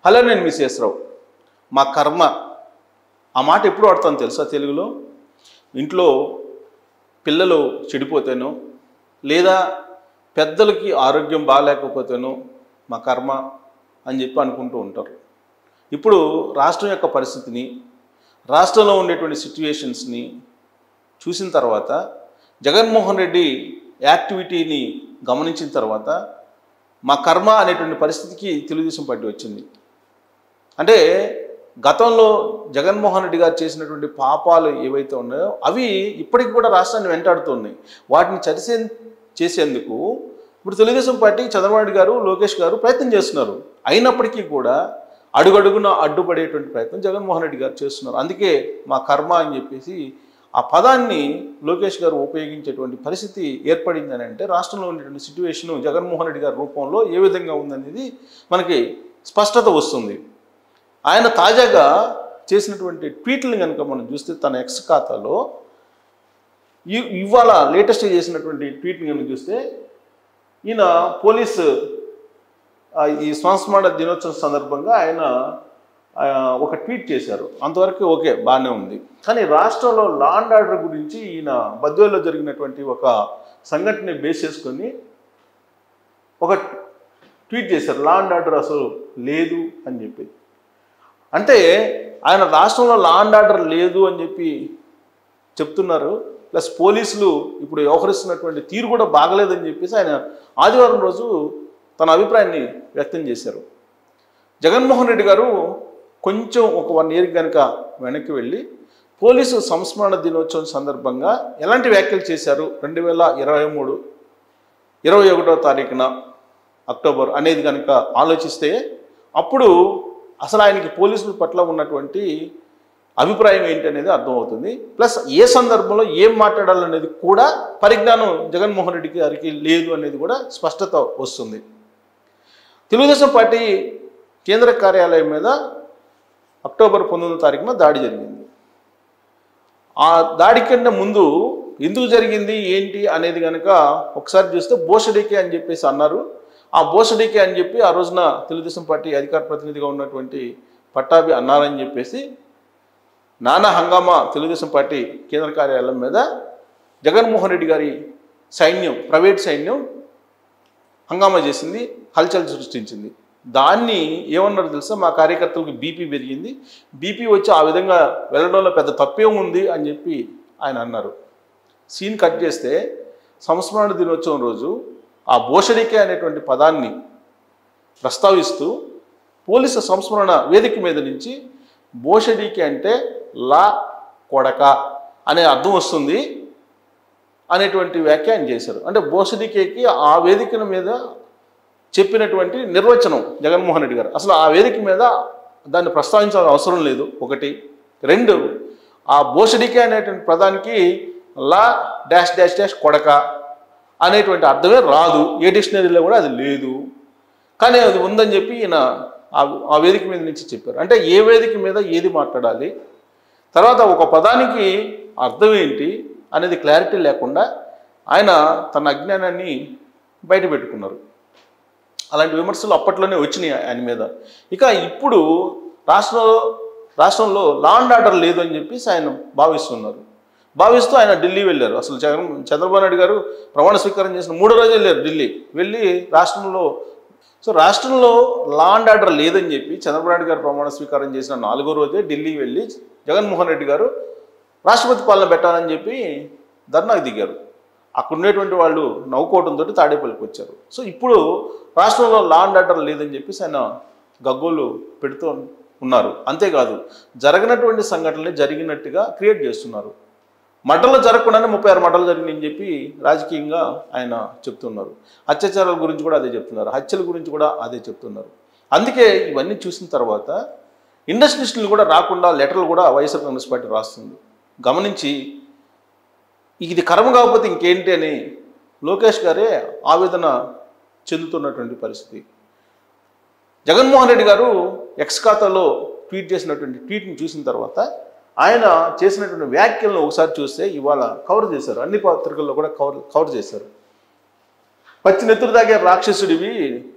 Hello నేను miss రావు. మా కర్మ ఆ మాట ఎప్పుడు వాడతాను తెలుసా తెలుగులో? ఇంట్లో పిల్లలు చెడిపోతేనో లేదా పెద్దలకి ఆరోగ్యం బాగాలేకపోతేనో మా కర్మ అని చెప్పి అనుకుంటూ ఉంటారు. ఇప్పుడు రాష్ట్రం యొక్క పరిస్థితిని, రాష్ట్రంలో ఉండేటువంటి సిచ్యువేషన్స్ని చూసిన తర్వాత, జగన్మోహన్ రెడ్డి యాక్టివిటీని గమనించిన తర్వాత మా కర్మ అనేటువంటి పరిస్థితికి తెలుగుదేశం పార్టీ వచ్చింది. అంటే గతంలో జగన్మోహన్ రెడ్డి గారు చేసినటువంటి పాపాలు ఏవైతే ఉన్నాయో అవి ఇప్పటికి కూడా రాష్ట్రాన్ని వెంటాడుతున్నాయి. వాటిని చేసేందుకు ఇప్పుడు తెలుగుదేశం పార్టీ చంద్రబాబు నాయుడు గారు, లోకేష్ గారు ప్రయత్నం చేస్తున్నారు. అయినప్పటికీ కూడా అడుగడుగున అడ్డుపడేటువంటి ప్రయత్నం జగన్మోహన్ రెడ్డి గారు చేస్తున్నారు. అందుకే మా కర్మ అని చెప్పేసి ఆ పదాన్ని లోకేష్ గారు ఉపయోగించేటువంటి పరిస్థితి ఏర్పడిందని అంటే రాష్ట్రంలో ఉండేటువంటి సిచ్యువేషను జగన్మోహన్ రెడ్డి గారి రూపంలో ఏ విధంగా ఉందనేది మనకి స్పష్టత వస్తుంది. ఆయన తాజాగా చేసినటువంటి ట్వీట్లను కనుక మనం చూస్తే తన ఎక్స్ ఖాతాలో ఇవాళ లేటెస్ట్గా చేసినటువంటి ట్వీట్ని కనుక చూస్తే ఈయన పోలీసు ఈ సంస్మరణ దినోత్సవం సందర్భంగా ఆయన ఒక ట్వీట్ చేశారు. అంతవరకు ఓకే, బాగానే ఉంది. కానీ రాష్ట్రంలో లా అండ్ ఆర్డర్ గురించి ఈయన బద్వేల్లో జరిగినటువంటి ఒక సంఘటనని బేస్ చేసుకొని ఒక ట్వీట్ చేశారు. లా అండ్ ఆర్డర్ అసలు లేదు అని చెప్పి. అంటే ఆయన రాష్ట్రంలో లా అండ్ ఆర్డర్ లేదు అని చెప్పి చెప్తున్నారు. ప్లస్ పోలీసులు ఇప్పుడు వ్యవహరిస్తున్నటువంటి తీరు కూడా బాగలేదని చెప్పేసి ఆయన ఆదివారం రోజు తన అభిప్రాయాన్ని వ్యక్తం చేశారు. జగన్మోహన్ రెడ్డి గారు కొంచెం ఒక 1 ఇయర్ కనుక వెనక్కి వెళ్ళి పోలీసు సంస్మరణ దినోత్సవం సందర్భంగా ఎలాంటి వ్యాఖ్యలు చేశారు 2023 21వ తారీఖున అక్టోబర్ అనేది కనుక ఆలోచిస్తే అప్పుడు అసలు ఆయనకి పోలీసుల పట్ల ఉన్నటువంటి అభిప్రాయం ఏంటి అనేది అర్థమవుతుంది. ప్లస్ ఏ సందర్భంలో ఏం మాట్లాడాలనేది కూడా పరిజ్ఞానం జగన్మోహన్ రెడ్డి గారికి లేదు అనేది కూడా స్పష్టత వస్తుంది. తెలుగుదేశం పార్టీ కేంద్ర కార్యాలయం మీద అక్టోబర్ 19వ తారీఖున దాడి జరిగింది. ఆ దాడి కన్నా ముందు ఎందుకు జరిగింది ఏంటి అనేది కనుక ఒకసారి చూస్తే బోషడీకే అని చెప్పేసి అన్నారు. ఆ బోషడీకే అని చెప్పి ఆ రోజున తెలుగుదేశం పార్టీ అధికార ప్రతినిధిగా ఉన్నటువంటి పట్టాభి అన్నారని చెప్పేసి నానా హంగామా తెలుగుదేశం పార్టీ కేంద్ర కార్యాలయం మీద జగన్మోహన్ రెడ్డి గారి సైన్యం, ప్రైవేట్ సైన్యం హంగామా చేసింది, హల్చల్ సృష్టించింది. దాన్ని ఏమన్నారు తెలుసా? మా కార్యకర్తలకు బీపీ పెరిగింది, బీపీ వచ్చి ఆ విధంగా వెళ్ళడంలో పెద్ద తప్పే ఉంది అని చెప్పి ఆయన అన్నారు. సీన్ కట్ చేస్తే సంస్మరణ దినోత్సవం రోజు ఆ బోషడికే అనేటువంటి పదాన్ని ప్రస్తావిస్తూ పోలీసు సంస్మరణ వేదిక మీద నుంచి బోషడికే అంటే లా కొడక అనే అర్థం వస్తుంది అనేటువంటి వ్యాఖ్యానం చేశారు. అంటే బోషడికేకి ఆ వేదిక మీద చెప్పినటువంటి నిర్వచనం జగన్మోహన్ రెడ్డి గారు అసలు ఆ వేదిక మీద దాన్ని ప్రస్తావించాల్సిన అవసరం లేదు. 1, 2 ఆ బోషడికే అనేటువంటి పదానికి లా డాష్ డాష్ డాష్ కొడక అనేటువంటి అర్థమే రాదు, ఏ డిక్షనరీలో కూడా అది లేదు. కానీ అది ఉందని చెప్పి ఈయన ఆ వేదిక మీద నుంచి చెప్పారు. అంటే ఏ వేదిక మీద ఏది మాట్లాడాలి, తర్వాత ఒక పదానికి అర్థం ఏంటి అనేది క్లారిటీ లేకుండా ఆయన తన అజ్ఞానాన్ని బయట పెట్టుకున్నారు. అలాంటి విమర్శలు అప్పట్లోనే వచ్చినాయి ఆయన మీద. ఇక ఇప్పుడు రాష్ట్రంలో లా అండ్ ఆర్డర్ లేదు అని చెప్పేసి ఆయన భావిస్తూ ఆయన ఢిల్లీ వెళ్ళారు. అసలు చంద్రబాబు నాయుడు గారు ప్రమాణ స్వీకారం చేసిన 3వ రోజు వెళ్ళారు ఢిల్లీ. వెళ్ళి రాష్ట్రంలో లా అండ్ ఆర్డర్ లేదని చెప్పి చంద్రబాబు నాయుడు గారు ప్రమాణ స్వీకారం చేసిన 4వ రోజే ఢిల్లీ వెళ్ళి జగన్మోహన్ రెడ్డి గారు రాష్ట్రపతి పాలన పెట్టాలని చెప్పి ధర్నాకు దిగారు. అక్కడ ఉండేటువంటి వాళ్ళు నవ్వుకోవడంతో తాడేపల్లికి వచ్చారు. సో ఇప్పుడు రాష్ట్రంలో లా అండ్ ఆర్డర్ లేదని చెప్పేసి ఆయన గగ్గోలు పెడుతూ ఉన్నారు. అంతేకాదు జరగనటువంటి సంఘటనలు జరిగినట్టుగా క్రియేట్ చేస్తున్నారు. మటలు జరగకుండానే 36 మటలు జరిగినాయని చెప్పి రాజకీయంగా ఆయన చెప్తున్నారు. అత్యాచారాల గురించి కూడా అదే చెప్తున్నారు, హత్యల గురించి కూడా అదే చెప్తున్నారు. అందుకే ఇవన్నీ చూసిన తర్వాత ఇండస్ట్రియలిస్టులు కూడా రాకుండా లెటర్లు కూడా వైఎస్ఆర్ కాంగ్రెస్ పార్టీ రాస్తుంది. గమనించి ఇది కర్మ కాకపోతే ఇంకేంటి అని లోకేష్ గారే ఆవేదన చెందుతున్నటువంటి పరిస్థితి. జగన్మోహన్ రెడ్డి గారు ఎక్స్ ఖాతాలో ట్వీట్ చేసినటువంటి ట్వీట్ని చూసిన తర్వాత ఆయన చేసినటువంటి వ్యాఖ్యలను ఒకసారి చూస్తే ఇవాళ కవర్ చేశారు, అన్ని పత్రికల్లో కూడా కవర్ చేశారు. పచ్చి నెత్తురు తాగే రాక్షసుడివి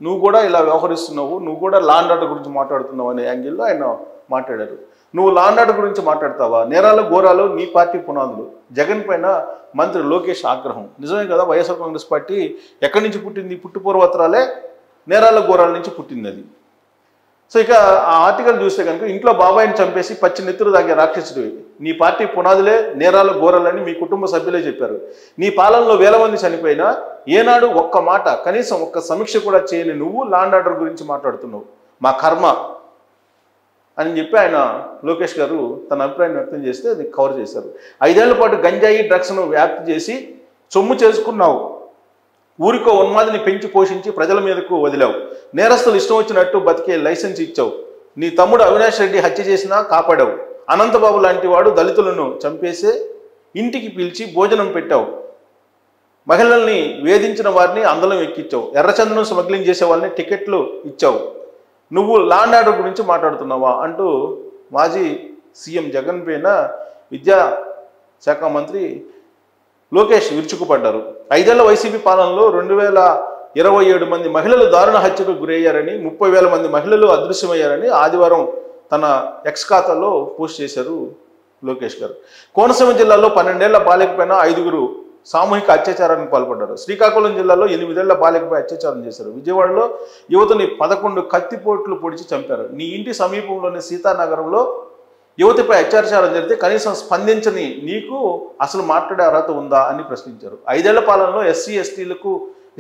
నువ్వు కూడా ఇలా వ్యవహరిస్తున్నావు, నువ్వు కూడా లా అండ్ ఆర్డర్ గురించి మాట్లాడుతున్నావు అనే యాంగిల్లో ఆయన మాట్లాడారు. నువ్వు లా అండ్ ఆర్డర్ గురించి మాట్లాడతావా? నేరాలు ఘోరాలు నీ పార్టీ పునాదులు. జగన్ పైన మంత్రి లోకేష్ ఆగ్రహం. నిజమే కదా, వైఎస్ఆర్ కాంగ్రెస్ పార్టీ ఎక్కడి నుంచి పుట్టింది? పుట్టుపూర్వత్రాలే నేరాల ఘోరాల నుంచి పుట్టింది అది. సో ఇక ఆ ఆర్టికల్ చూస్తే కనుక ఇంట్లో బాబాయిని చంపేసి పచ్చి నెత్తురు దాగే రాక్షసుడివి, నీ పార్టీ పునాదులే నేరాల ఘోరాలని మీ కుటుంబ సభ్యులే చెప్పారు. నీ పాలనలో వేల మంది చనిపోయినా ఏనాడు ఒక్క మాట, కనీసం ఒక్క సమీక్ష కూడా చేయని నువ్వు లా అండ్ ఆర్డర్ గురించి మాట్లాడుతున్నావు, మా కర్మ అని చెప్పి ఆయన లోకేష్ గారు తన అభిప్రాయం వ్యక్తం చేస్తే అది కవర్ చేశారు. 5 ఏళ్ల పాటు గంజాయి డ్రగ్స్ను వ్యాప్తి చేసి సొమ్ము చేసుకున్నావు, ఊరికో ఉన్మాదిని పెంచి పోషించి ప్రజల మీదకు వదిలావు, నేరస్తులు ఇష్టం వచ్చినట్టు బతికే లైసెన్స్ ఇచ్చావు, నీ తమ్ముడు అవినాష్ రెడ్డి హత్య చేసినా కాపాడావు, అనంతబాబు లాంటి వాడు దళితులను చంపేసే ఇంటికి పిలిచి భోజనం పెట్టావు, మహిళల్ని వేధించిన వారిని అందలం ఎక్కించావు, ఎర్రచందనం స్మగ్లింగ్ చేసే వాళ్ళని టికెట్లు ఇచ్చావు, నువ్వు లా అండ్ ఆర్డర్ గురించి మాట్లాడుతున్నావా అంటూ మాజీ సీఎం జగన్ పైన విద్యాశాఖ మంత్రి లోకేష్ విరుచుకుపడ్డారు. 5 ఏళ్ల వైసీపీ పాలనలో 2027 మంది మహిళలు దారుణ హత్యకు గురయ్యారని, 30,000 మంది మహిళలు అదృశ్యమయ్యారని ఆదివారం తన ఎక్స్ ఖాతాలో పోస్ట్ చేశారు లోకేష్ గారు. కోనసీమ జిల్లాలో 12 ఏళ్ల బాలికపైన 5గురు సామూహిక అత్యాచారానికి పాల్పడ్డారు. శ్రీకాకుళం జిల్లాలో 8 ఏళ్ల బాలికపై అత్యాచారం చేశారు. విజయవాడలో యువతని 11 కత్తిపోట్లు పొడిచి చంపారు. నీ ఇంటి సమీపంలోని సీతానగరంలో యువతిపై అత్యాచారం జరిగితే కనీసం స్పందించని నీకు అసలు మాట్లాడే అర్హత ఉందా అని ప్రశ్నించారు. 5 ఏళ్ల పాలనలో ఎస్సీ ఎస్టీలపై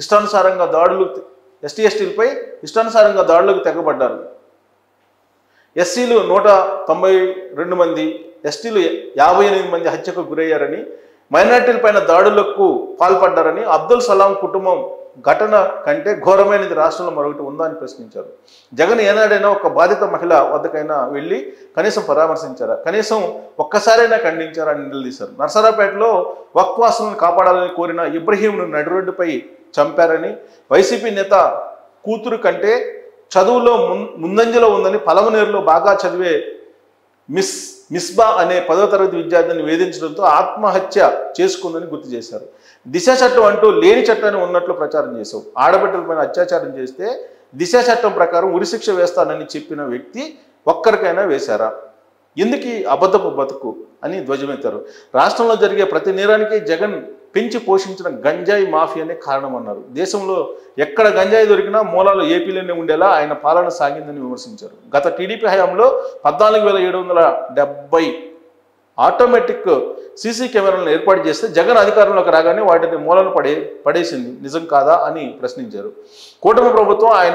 ఇష్టానుసారంగా దాడులకు తెగబడ్డారు. ఎస్సీలు 192 మంది, ఎస్టీలు 58 మంది హత్యకు గురయ్యారని, మైనార్టీలపైన దాడులకు పాల్పడ్డారని, అబ్దుల్ సలాం కుటుంబం ఘటన కంటే ఘోరమైనది రాష్ట్రంలో మరొకటి ఉందా అని ప్రశ్నించారు. జగన్ ఏనాడైనా ఒక బాధిత మహిళ వద్దకైనా వెళ్ళి కనీసం పరామర్శించారా, కనీసం ఒక్కసారైనా ఖండించారా అని నిలదీశారు. నర్సరాపేటలో వక్వాసులను కాపాడాలని కోరిన ఇబ్రహీంను నడిరోడ్డుపై చంపారని, వైసీపీ నేత కూతురు కంటే చదువులో ముందంజలో ఉందని పలమనేరులో బాగా చదివే మిస్బా అనే 10వ తరగతి విద్యార్థిని వేధించడంతో ఆత్మహత్య చేసుకుందని గుర్తు చేశారు. దిశ చట్టం అంటూ లేని చట్టాన్ని ఉన్నట్లు ప్రచారం చేశావు. ఆడబిడ్డలపైన అత్యాచారం చేస్తే దిశ చట్టం ప్రకారం ఉరిశిక్ష వేస్తానని చెప్పిన వ్యక్తి ఒక్కరికైనా వేశారా? ఎందుకు అబద్ధపు బతుకు అని ధ్వజమెత్తారు. రాష్ట్రంలో జరిగే ప్రతి నేరానికి జగన్ పెంచి పోషించిన గంజాయి మాఫియానే కారణమన్నారు. దేశంలో ఎక్కడ గంజాయి దొరికినా మూలాలు ఏపీలోనే ఉండేలా ఆయన పాలన సాగిందని విమర్శించారు. గత టీడీపీ హయాంలో 14,770 ఆటోమేటిక్ సీసీ కెమెరాలను ఏర్పాటు చేస్తే జగన్ అధికారంలోకి రాగానే వాటిని మూలను పడేసింది నిజం కాదా అని ప్రశ్నించారు. కూటమి ప్రభుత్వం ఆయన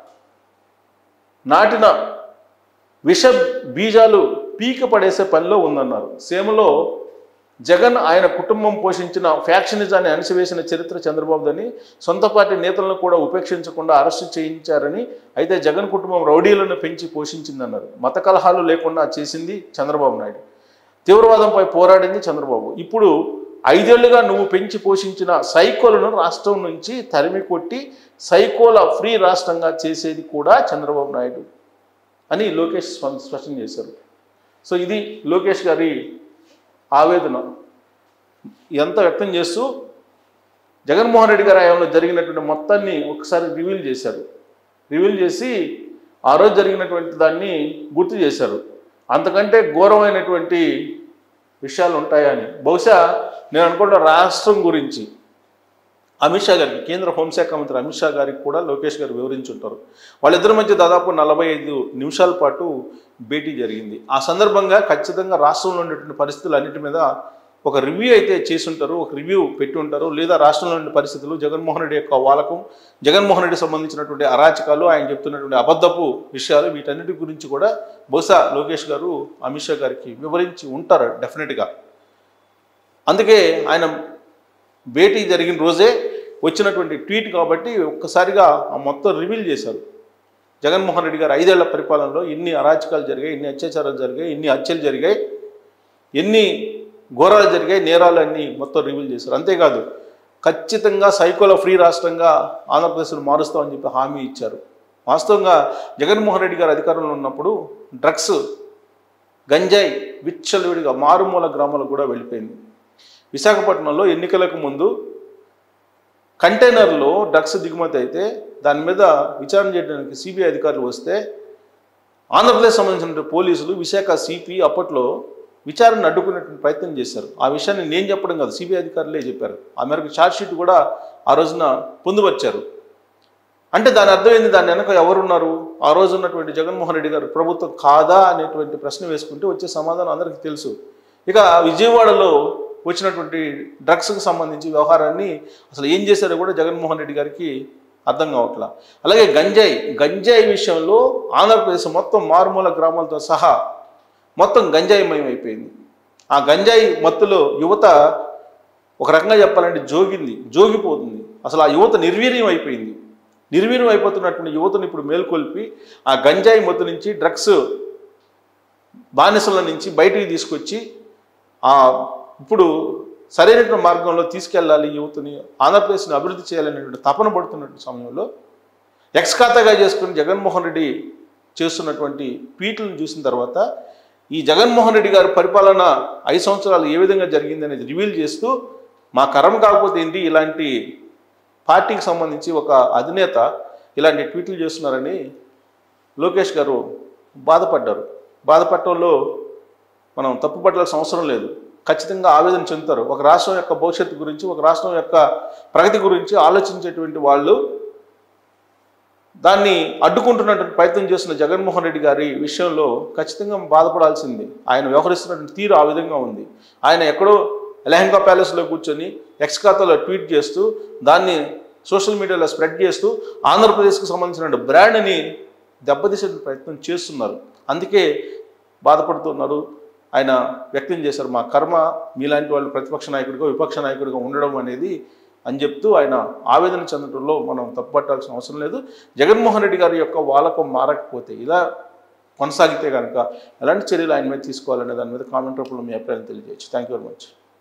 నాటిన విష బీజాలు పీక పడేసే పనిలో ఉందన్నారు. సీమలో జగన్ ఆయన కుటుంబం పోషించిన ఫ్యాక్షనిజాన్ని అణిసివేసిన చరిత్ర చంద్రబాబుదని, సొంత పార్టీ నేతలను కూడా ఉపేక్షించకుండా అరెస్టు చేయించారని, అయితే జగన్ కుటుంబం రౌడీలను పెంచి పోషించిందన్నారు. మత కలహాలు లేకుండా చేసింది చంద్రబాబు నాయుడు, తీవ్రవాదంపై పోరాడింది చంద్రబాబు. ఇప్పుడు 5 ఏళ్లుగా నువ్వు పెంచి పోషించిన సైకోలను రాష్ట్రం నుంచి తరిమి కొట్టి సైకోల ఫ్రీ రాష్ట్రంగా చేసేది కూడా చంద్రబాబు నాయుడు అని లోకేష్ స్పష్టం చేశారు. సో ఇది లోకేష్ గారి ఆవేదన ఎంత వ్యక్తం చేస్తూ జగన్మోహన్ రెడ్డి గారి హయాంలో జరిగినటువంటి మొత్తాన్ని ఒకసారి రివీల్ చేశారు. రివీల్ చేసి ఆ రోజు జరిగినటువంటి దాన్ని గుర్తు చేశారు. అంతకంటే ఘోరమైనటువంటి విషయాలు ఉంటాయని బహుశా నేను అనుకుంటా రాష్ట్రం గురించి అమిత్ షా గారికి, కేంద్ర హోంశాఖ మంత్రి అమిత్ షా గారికి కూడా లోకేష్ గారు వివరించుంటారు. వాళ్ళిద్దరి మధ్య దాదాపు 45 నిమిషాల పాటు భేటీ జరిగింది. ఆ సందర్భంగా ఖచ్చితంగా రాష్ట్రంలో ఉండేటువంటి పరిస్థితులు అన్నిటి మీద ఒక రివ్యూ అయితే చేసి ఉంటారు, ఒక రివ్యూ పెట్టి ఉంటారు. లేదా రాష్ట్రంలో ఉండే పరిస్థితులు, జగన్మోహన్ రెడ్డి యొక్క వాలకం, జగన్మోహన్ రెడ్డి సంబంధించినటువంటి అరాచకాలు, ఆయన చెప్తున్నటువంటి అబద్ధపు విషయాలు, వీటన్నిటి గురించి కూడా బహుశా లోకేష్ గారు అమిత్ షా గారికి వివరించి ఉంటారు డెఫినెట్గా. అందుకే ఆయన భేటీ జరిగిన రోజే వచ్చినటువంటి ట్వీట్ కాబట్టి ఒక్కసారిగా ఆ మొత్తం రివీల్ చేశారు. జగన్మోహన్ రెడ్డి గారు 5 ఏళ్ల పరిపాలనలో ఎన్ని అరాచకాలు జరిగాయి, ఎన్ని అత్యాచారాలు జరిగాయి, ఎన్ని హత్యలు జరిగాయి, ఎన్ని ఘోరాలు జరిగాయి, నేరాలన్నీ మొత్తం రివీల్ చేశారు. అంతేకాదు ఖచ్చితంగా సైకోల ఫ్రీ రాష్ట్రంగా ఆంధ్రప్రదేశ్ను మారుస్తామని చెప్పి హామీ ఇచ్చారు. వాస్తవంగా జగన్మోహన్ రెడ్డి గారు అధికారంలో ఉన్నప్పుడు డ్రగ్స్, గంజాయి విచ్చలవిడిగా మారుమూల గ్రామాలకు కూడా వెళ్ళిపోయింది. విశాఖపట్నంలో ఎన్నికలకు ముందు కంటైనర్లో డ్రగ్స్ దిగుమతి అయితే దాని మీద విచారణ చేయడానికి సిబిఐ అధికారులు వస్తే ఆంధ్రప్రదేశ్ సంబంధించిన పోలీసులు విశాఖ సిపి అప్పట్లో విచారణ అడ్డుకునేటువంటి ప్రయత్నం చేశారు. ఆ విషయాన్ని నేను చెప్పడం కాదు, సిబిఐ అధికారులే చెప్పారు. ఆ మేరకు ఛార్జ్షీట్ కూడా ఆ రోజున పొందుపరిచారు. అంటే దాని అర్థమైంది, దాని వెనక ఎవరున్నారు? ఆ రోజు ఉన్నటువంటి జగన్మోహన్ రెడ్డి గారు ప్రభుత్వం కాదా అనేటువంటి ప్రశ్న వేసుకుంటే వచ్చే సమాధానం అందరికీ తెలుసు. ఇక విజయవాడలో వచ్చినటువంటి డ్రగ్స్కి సంబంధించి వ్యవహారాన్ని అసలు ఏం చేశారో కూడా జగన్మోహన్ రెడ్డి గారికి అర్థం కావట్లా. అలాగే గంజాయి విషయంలో ఆంధ్రప్రదేశ్ మొత్తం మారుమూల గ్రామాలతో సహా మొత్తం గంజాయిమయం అయిపోయింది. ఆ గంజాయి మత్తులో యువత ఒక రకంగా చెప్పాలంటే జోగిపోతుంది. అసలు ఆ యువత నిర్వీర్యం అయిపోయింది. నిర్వీర్యం అయిపోతున్నటువంటి యువతను ఇప్పుడు మేల్కొల్పి ఆ గంజాయి మత్తు నుంచి, డ్రగ్స్ బానిసల నుంచి బయటికి తీసుకొచ్చి ఇప్పుడు సరైన మార్గంలో తీసుకెళ్ళాలి, యువతని ఆంధ్రప్రదేశ్ని అభివృద్ధి చేయాలనేటువంటి తపన పడుతున్నటువంటి సమయంలో ఎక్స్ఖాతాగా చేసుకుని జగన్మోహన్ రెడ్డి చేస్తున్నటువంటి ట్వీట్లను చూసిన తర్వాత ఈ జగన్మోహన్ రెడ్డి గారి పరిపాలన 5 సంవత్సరాలు ఏ విధంగా జరిగింది అనేది రివీల్ చేస్తూ మా కరం కాకపోతే ఏంటి, ఇలాంటి పార్టీకి సంబంధించి ఒక అధినేత ఇలాంటి ట్వీట్లు చేస్తున్నారని లోకేష్ గారు బాధపడ్డారు. బాధపడటంలో మనం తప్పుపట్టాల్సిన అవసరం లేదు. ఖచ్చితంగా ఆవేదన చెందుతారు. ఒక రాష్ట్రం యొక్క భవిష్యత్తు గురించి, ఒక రాష్ట్రం యొక్క ప్రగతి గురించి ఆలోచించేటువంటి వాళ్ళు దాన్ని అడ్డుకుంటున్నటువంటి ప్రయత్నం చేస్తున్న జగన్మోహన్ రెడ్డి గారి విషయంలో ఖచ్చితంగా బాధపడాల్సింది. ఆయన వ్యవహరిస్తున్నటువంటి తీరు ఆ విధంగా ఉంది. ఆయన ఎక్కడో లెహంగా ప్యాలెస్లో కూర్చొని ఎక్స్ఖాతాలో ట్వీట్ చేస్తూ దాన్ని సోషల్ మీడియాలో స్ప్రెడ్ చేస్తూ ఆంధ్రప్రదేశ్కి సంబంధించిన బ్రాండ్ని దెబ్బతీసే ప్రయత్నం చేస్తున్నారు. అందుకే బాధపడుతున్నారు. ఆయన వ్యక్తం చేశారు, మా కర్మ మీలాంటి వాళ్ళు ప్రతిపక్ష నాయకుడిగా విపక్ష నాయకుడిగా ఉండడం అనేది అని చెప్తూ ఆయన ఆవేదన చెందడంలో మనం తప్పుపట్టాల్సిన అవసరం లేదు. జగన్మోహన్ రెడ్డి గారి యొక్క వాలకం మారకపోతే, ఇలా కొనసాగితే కనుక ఎలాంటి చర్యలు ఆయన మీద తీసుకోవాలనే దాని మీద కామెంట్ రూపంలో మీ అభిప్రాయం తెలియజేయచ్చు. Thank you very much.